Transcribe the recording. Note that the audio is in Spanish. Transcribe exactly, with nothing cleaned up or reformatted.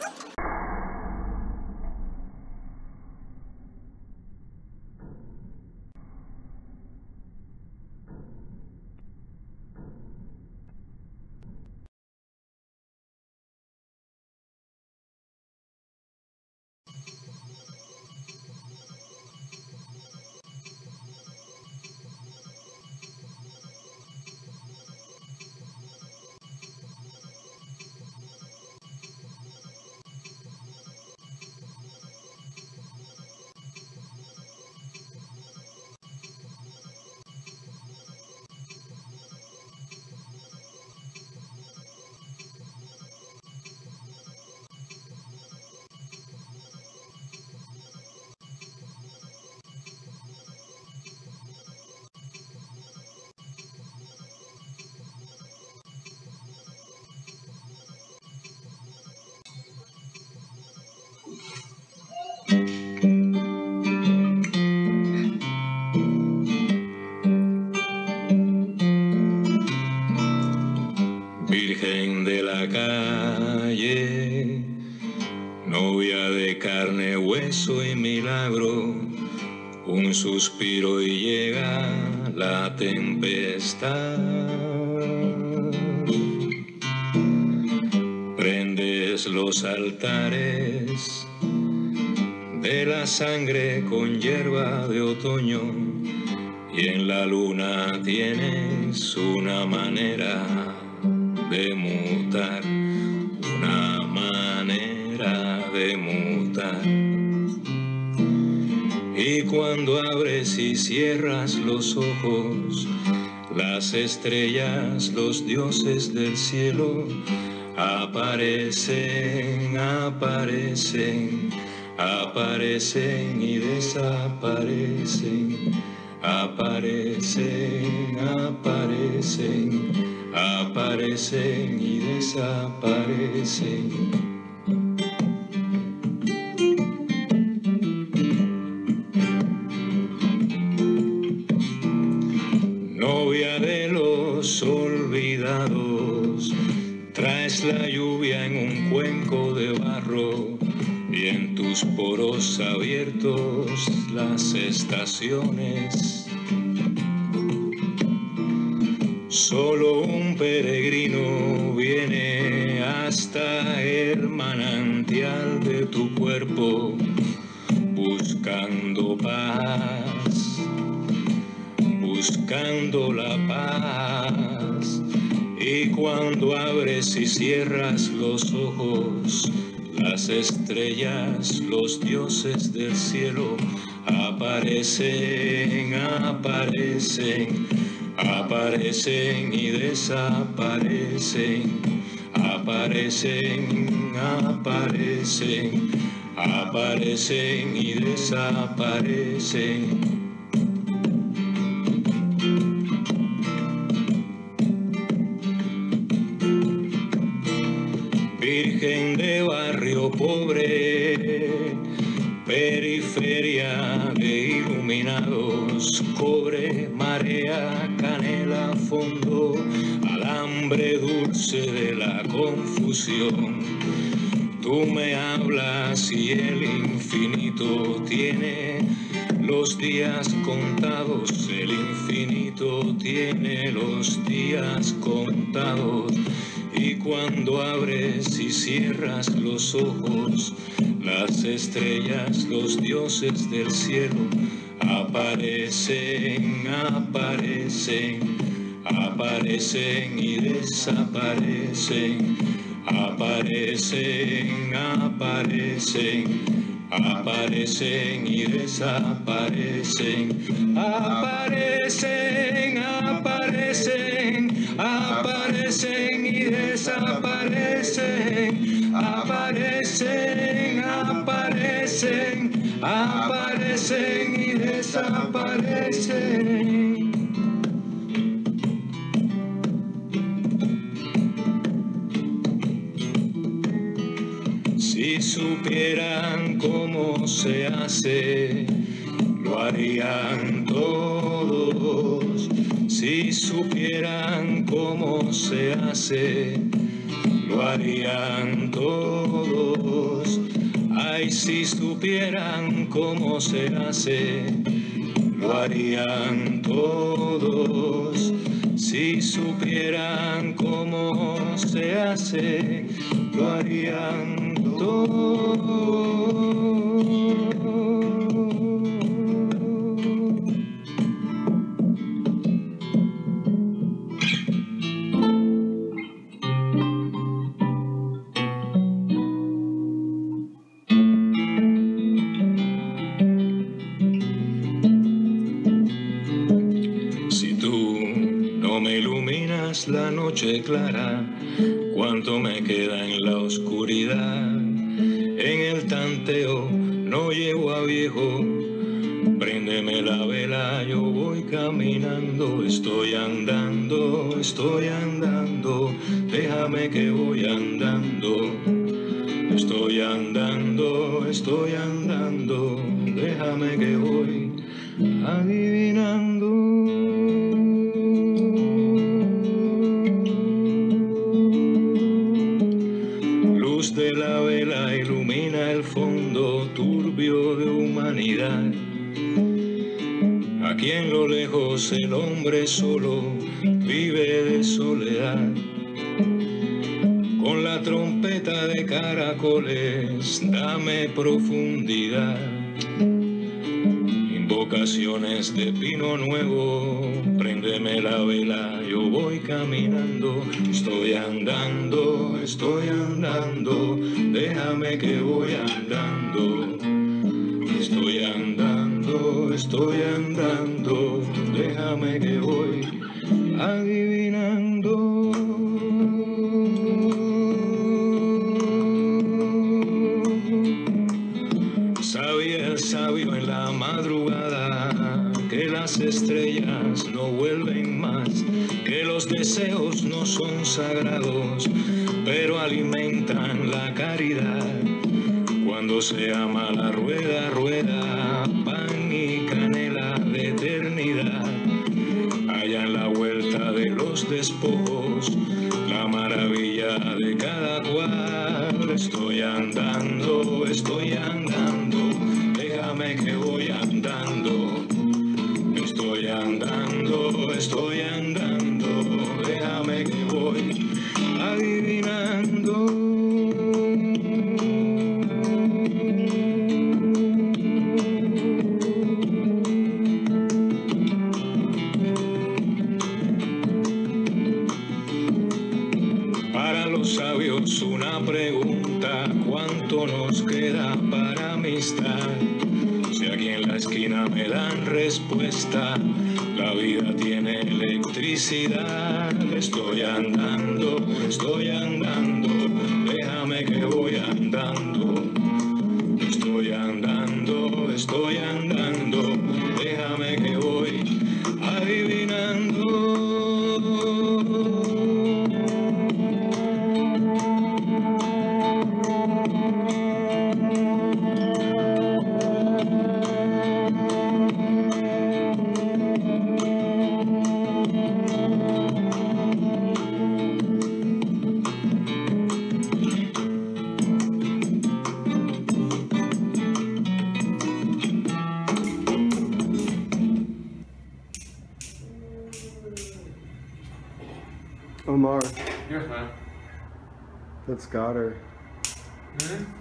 Virgen de la calle, novia de carne, hueso y milagro, un suspiro y llega la tempestad. Prendes los altares de la sangre con hierba de otoño y en la luna tienes una manera de mutar, una manera de mutar. Y cuando abres y cierras los ojos, las estrellas, los dioses del cielo, aparecen, aparecen, aparecen y desaparecen, aparecen, aparecen, aparecen y desaparecen. Novia de los olvidados, traes la lluvia en un cuenco de barro y en tus poros abiertos las estaciones. Solo un peregrino viene hasta el manantial de tu cuerpo buscando paz, buscando la paz. Y cuando abres y cierras los ojos, las estrellas, los dioses del cielo, aparecen, aparecen, aparecen y desaparecen, aparecen, aparecen, aparecen y desaparecen. Virgen de barrio pobre, periferia de iluminados, cobre, marea, canela, fondo, alambre dulce de la confusión. Tú me hablas y el infinito tiene los días contados, el infinito tiene los días contados. Y cuando abres y cierras los ojos, las estrellas, los dioses del cielo, aparecen, aparecen, aparecen y desaparecen, aparecen, aparecen, aparecen y desaparecen, aparecen, aparecen, aparecen y desaparecen, aparecen, aparecen, aparecen y desaparecen. Si supieran cómo se hace, lo harían todos. Si supieran cómo se hace, lo harían todos. Ay, si supieran cómo se hace, lo harían todos. Si supieran cómo se hace, lo harían todos. Me iluminas la noche clara, cuánto me queda en la oscuridad. En el tanteo no llego a viejo, préndeme la vela, yo voy caminando. Estoy andando, estoy andando, déjame que voy andando. Estoy andando, estoy andando, déjame que voy adivinando. De la vela ilumina el fondo turbio de humanidad. Aquí en lo lejos el hombre solo vive de soledad. Con la trompeta de caracoles dame profundidad. Invocaciones de pino nuevo, préndeme la vela, yo voy caminando. Estoy andando, estoy andando, déjame que voy andando. Estoy andando, estoy andando, déjame que voy adivinando. Sabía el sabio en la madrugada que las estrellas no vuelven más, que los deseos no son sagrados, pero alimentan la caridad. Cuando se ama la rueda, rueda, pan y canela de eternidad. Allá en la vuelta de los despojos, la maravilla de cada cual. Estoy andando, estoy andando, déjame que voy andando. Estoy andando, estoy andando, déjame que voy adivinando. Para los sabios una pregunta, ¿cuánto nos queda para amistad? Si aquí en la esquina me dan respuesta, la vida tiene electricidad. Estoy andando, estoy andando, déjame que voy andando. Estoy andando, estoy andando, déjame que voy adivinando. Omar. Yes, man. That's got her. Mm-hmm.